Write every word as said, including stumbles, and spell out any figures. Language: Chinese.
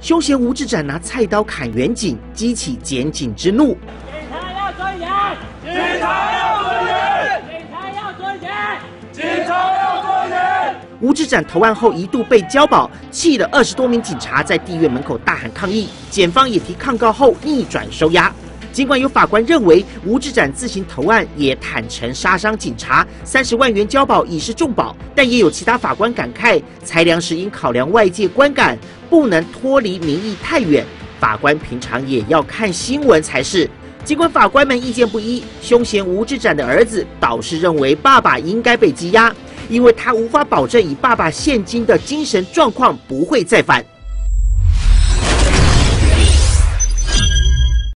凶嫌吴志展拿菜刀砍远警，激起检警之怒。 警察要尊严， 警察要尊严， 警察要尊严， 警察要尊严。 吴志展投案后一度被交保，气了二十多名警察在地院门口大喊抗议，检方也提抗告后逆转收押。尽管有法官认为吴志展自行投案，也坦诚杀伤警察，三十万元交保已是重保，但也有其他法官感慨，裁量时应考量外界观感，不能脱离民意太远。法官平常也要看新闻才是。尽管法官们意见不一，凶嫌吴志展的儿子倒是认为爸爸应该被羁押，因为他无法保证以爸爸现今的精神状况不会再犯。